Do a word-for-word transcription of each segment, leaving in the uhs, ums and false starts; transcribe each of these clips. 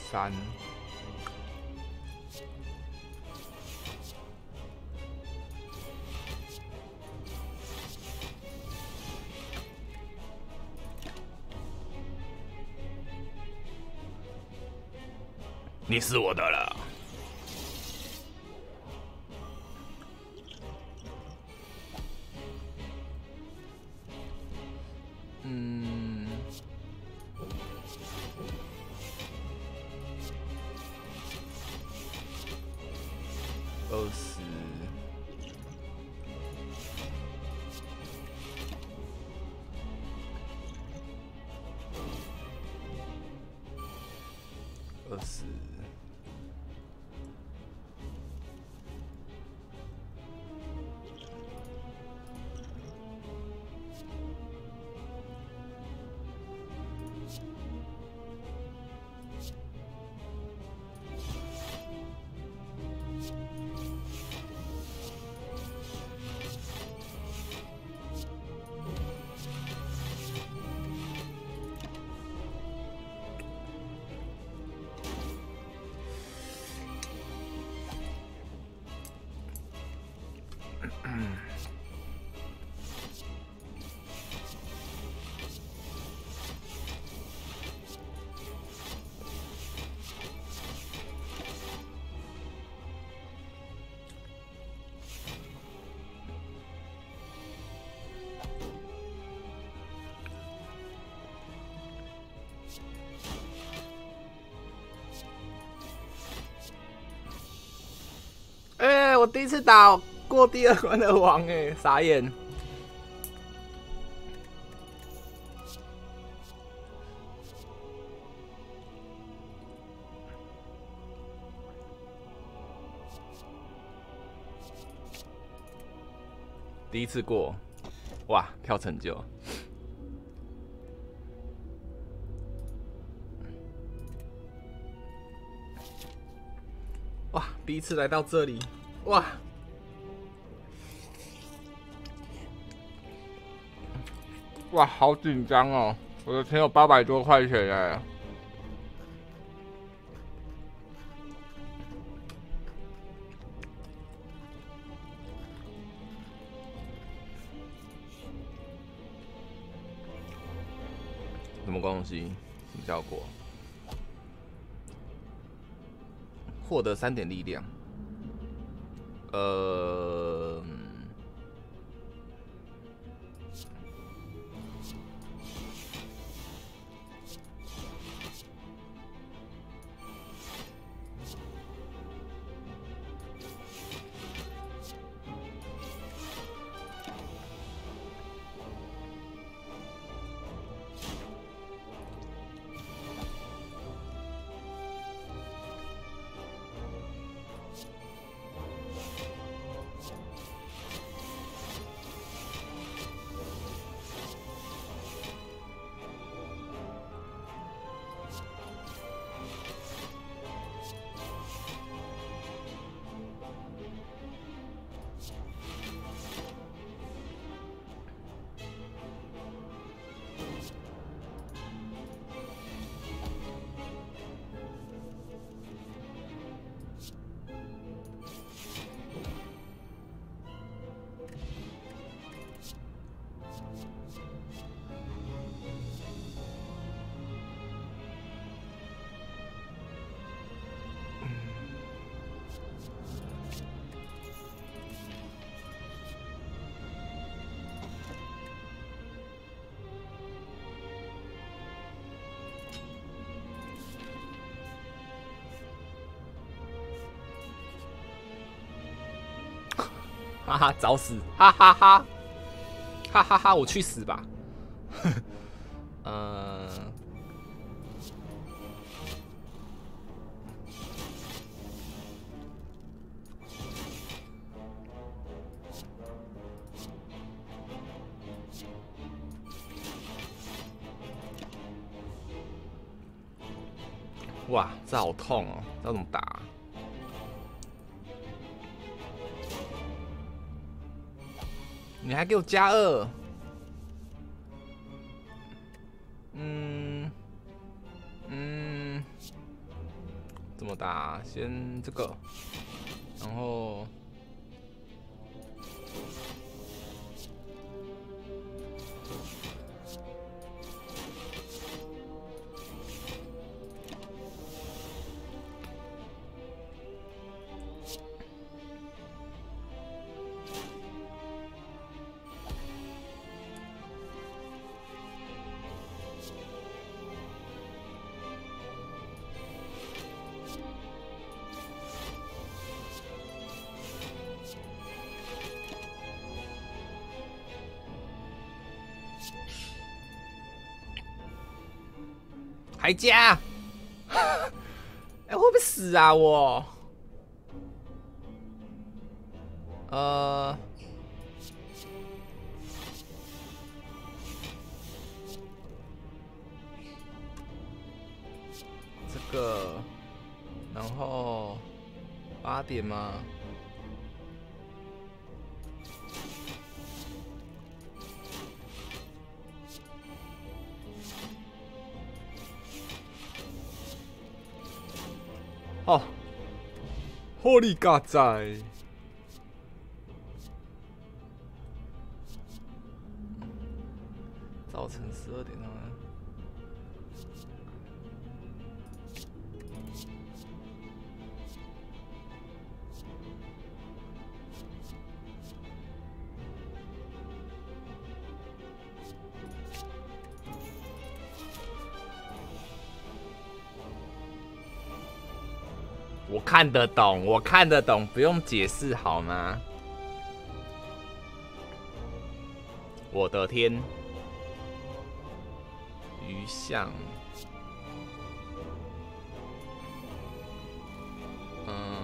三。你是我的了。嗯，二十，二十。哎、欸，我第一次打过第二关的王、欸，哎，傻眼。第一次过，哇，跳成就。哇，第一次来到这里，哇！哇，好紧张哦！我的钱有八百多块钱哎。什么东西？什么效果？获得三点力量。呃，哈哈，找死！哈哈哈，哈哈哈，我去死吧！呃，哇，这好痛哦！这要怎么打啊？你还给我加二？嗯嗯啦，先这个，然后。 还加，哎、欸，会不会死啊我？呃，这个，然后八点吗？哦 ，Holy God 在！早晨十二点啊。我看得懂，我看得懂，不用解释好吗？我的天，鱼象，嗯，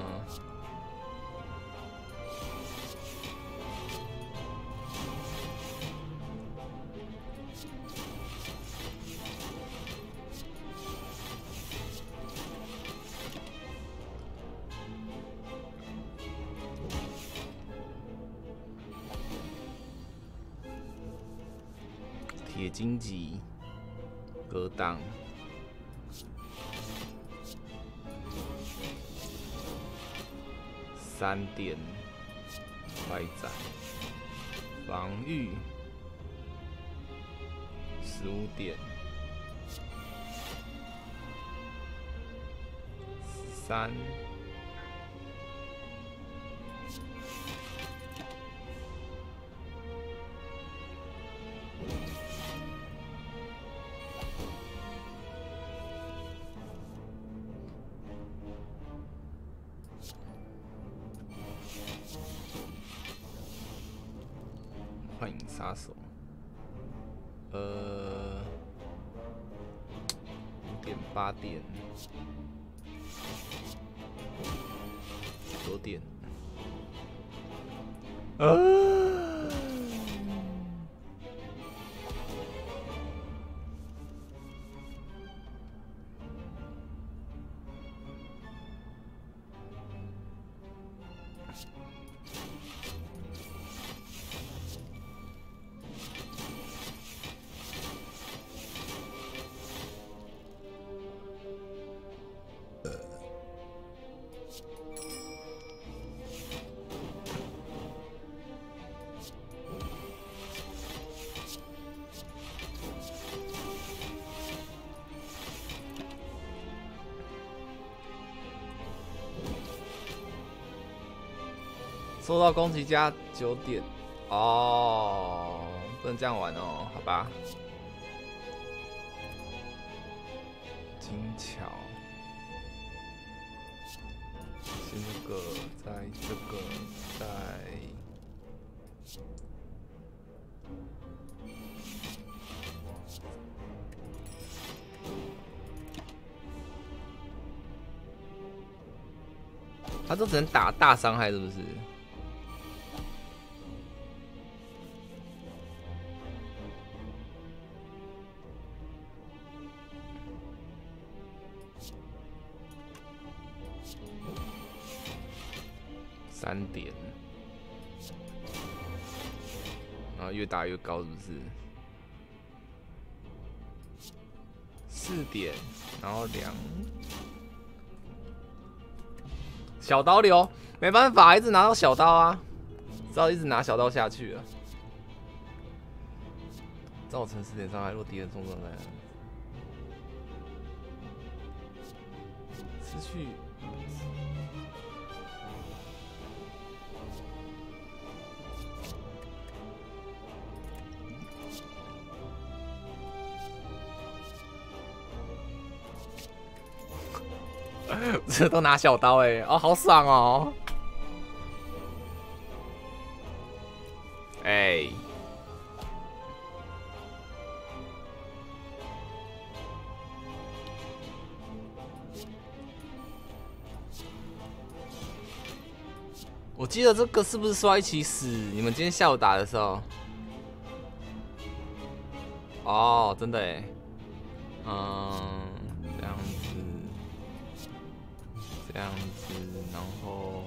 铁荆棘，格挡，三点，快斩，防御，十五点，三。 幻影杀手，呃，五点八点，九点，呃。 收到攻击加九点，哦，不能这样玩哦，好吧。精巧，先这个，再这个，再。他都只能打大伤害，是不是？ 三点，然后越打越高，是不是？四点，然后两小刀流，没办法，一直拿到小刀啊，只好一直拿小刀下去了，造成十点伤害，若敌人中状态，失去。这都拿小刀哎、欸，哦，好爽哦！哎、欸，我记得这个是不是说要一起死？你们今天下午打的时候？哦，真的哎、欸，嗯。这样子，然后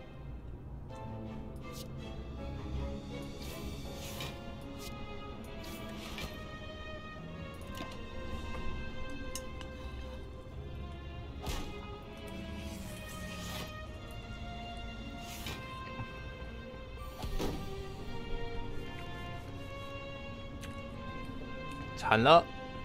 惨了。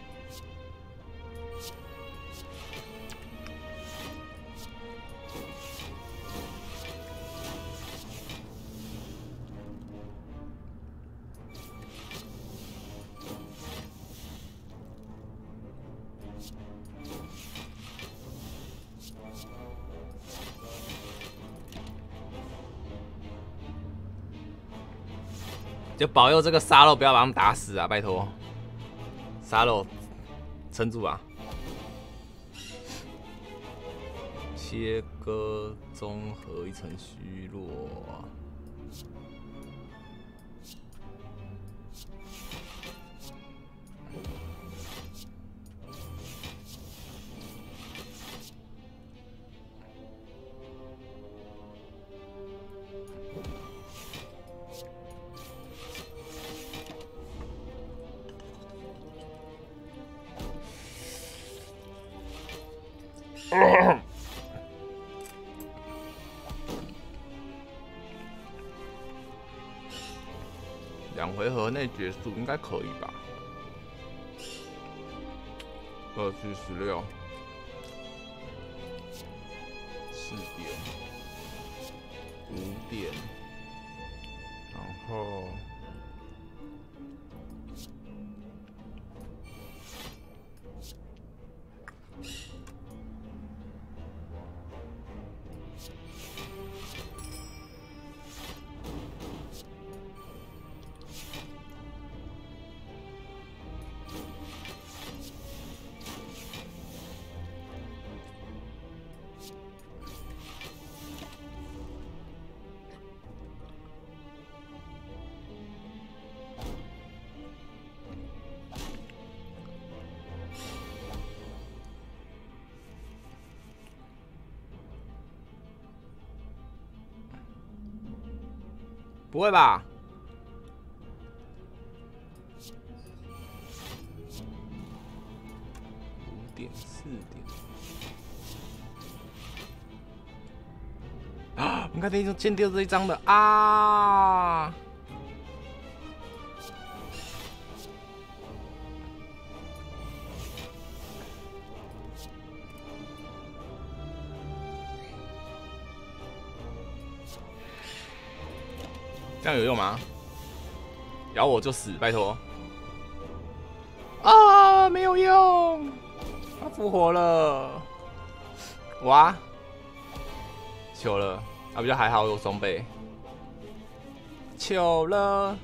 就保佑这个沙漏不要把他们打死啊！拜托，沙漏撑住啊！切割综合一层虚弱。两回合内结束应该可以吧？二七十六，四点，五点，然后。不会吧？五点四点啊！我们看这一张先丢这一张的啊！这样有用吗？咬我就死，拜托！啊，没有用，他复活了，哇，糗了，啊，比较还好有双倍，糗了。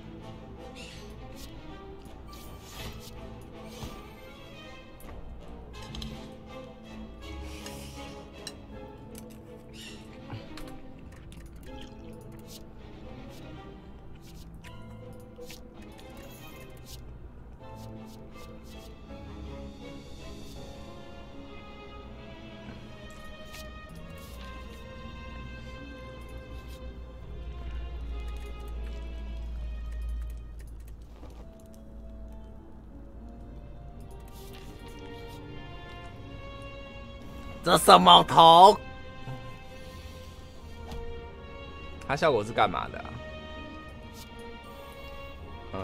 这什么头？ 它效果是干嘛的啊？嗯。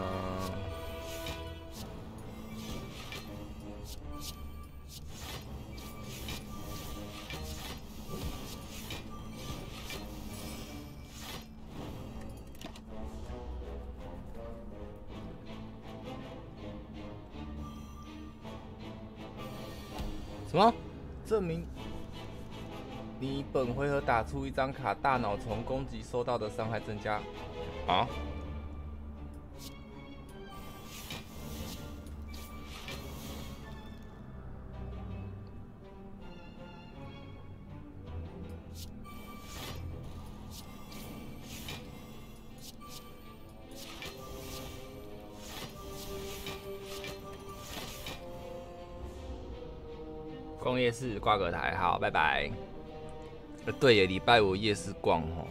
什么？证明你本回合打出一张卡，大脑从攻击受到的伤害增加。啊？逛夜市挂个台，好，拜拜。呃，对耶，礼拜五夜市逛哦。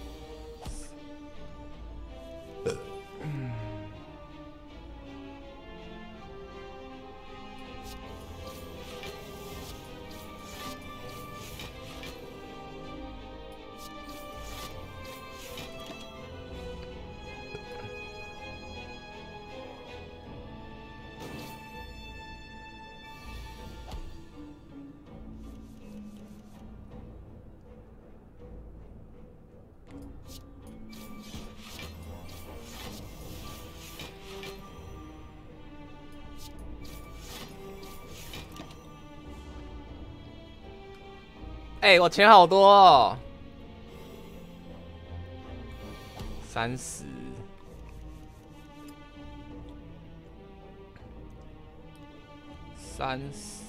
哎、欸，我钱好多哦，三十，三十，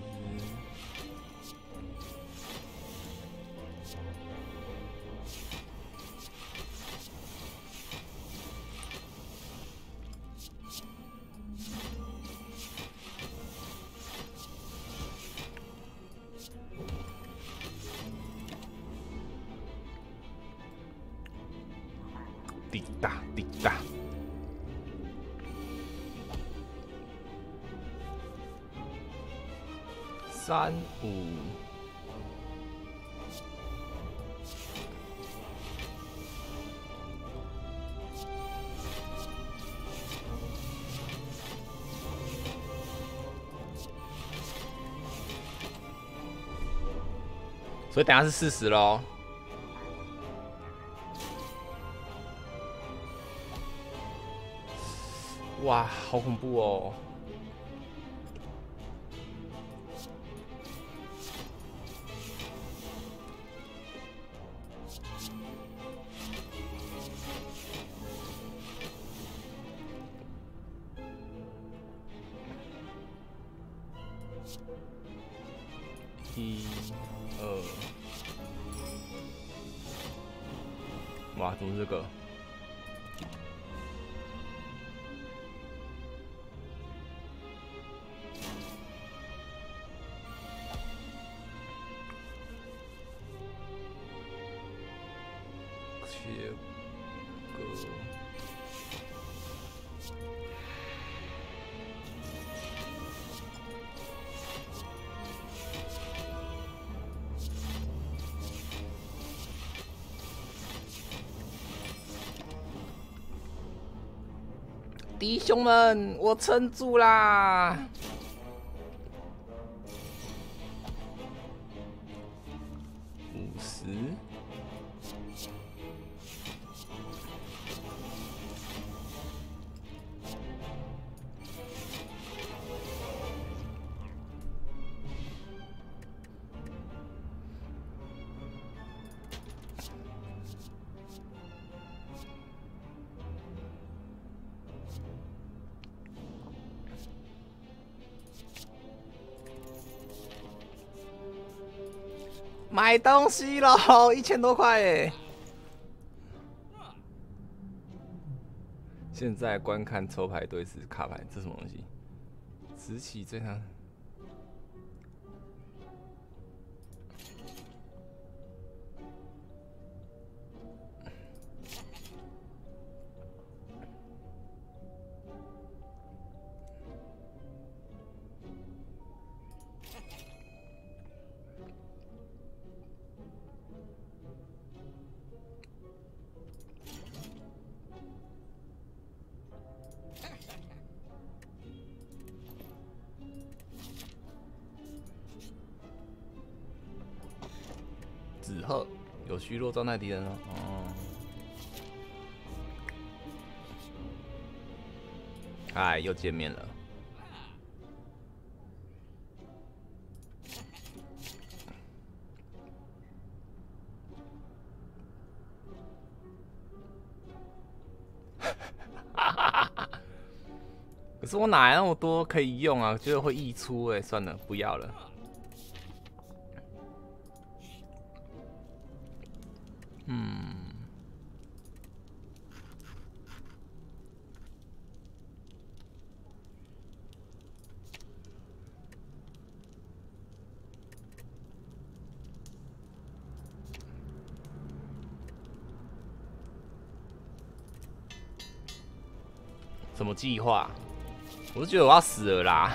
滴答滴答。三五，所以等下是四十咯。哇，好恐怖哦！一、二，哇，怎么是这个？切割。弟兄们，我撑住啦！五十。买东西喽，一千多块耶！现在观看抽牌对时卡牌，这是什么东西？直起最长。 死后有虚弱状态敌人哦。哦。哎，又见面了。可是我哪来那么多可以用啊？觉得会溢出哎、欸，算了，不要了。嗯。什么计划？我是觉得我要死了啦！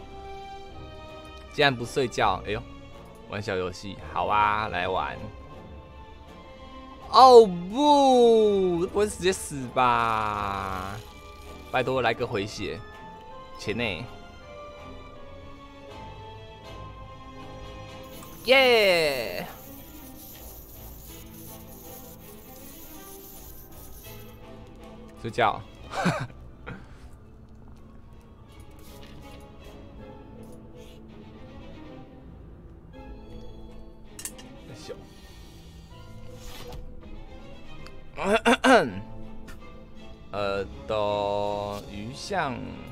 竟然不睡觉，哎呦，玩小游戏，好啊，来玩。哦不，不会直接死吧？拜托来个回血，钱呢？耶！睡觉。呃，的鱼象。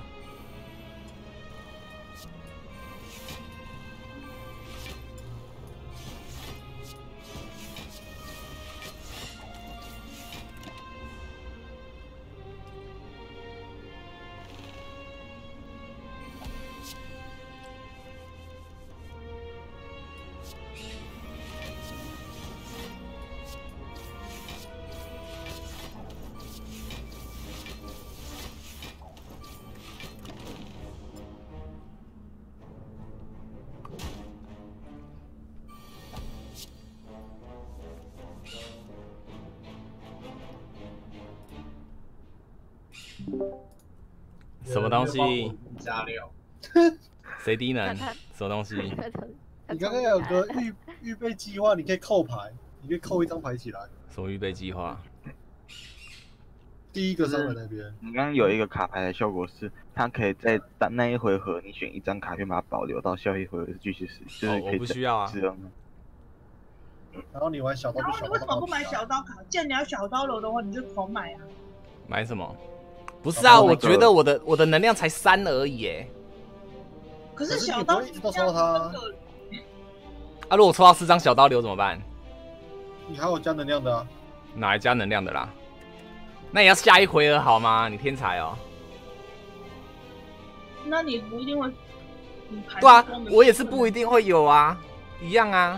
什么东西？ 加料。 谁低能？什么东西？ 你刚刚有个预预备计划，你可以扣牌，你可以扣一张牌起来。 什么预备计划？ 第一个商人那边， 你刚刚有一个卡牌的效果是，它可以在那一回合你选一张卡片，把它保留到下一回合继续使，就是可以、 哦、我不需要啊。 然后你玩小刀就小刀。 然后你为什么不买小刀卡？既然你要小刀流的话，你就狂买啊。 买什么？不是啊，我觉得我的我的能量才三而已耶。 可是小刀一直都抽他。 啊，如果抽到四张小刀流怎么办？ 你还有加能量的啊？ 哪来加能量的啦？那也要下一回合好吗？你天才哦。 那你不一定会。 对啊，我也是不一定会有啊，一样啊。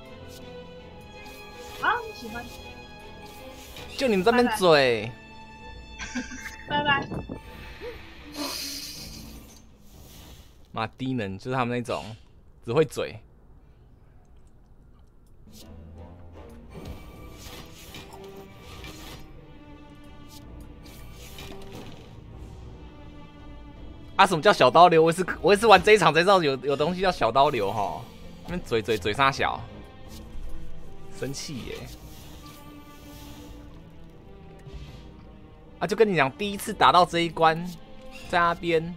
啊，喜欢。 就你们这边嘴。 拜拜。 妈低能，就是他们那种只会嘴。啊，什么叫小刀流？我也是我也是玩这一场才知道有有东西叫小刀流哈。那边嘴嘴嘴啥小？生气耶！啊，就跟你讲，第一次打到这一关，在那边。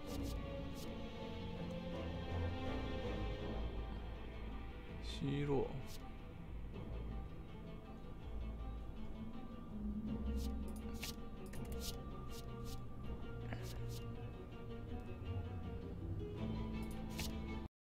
虚弱。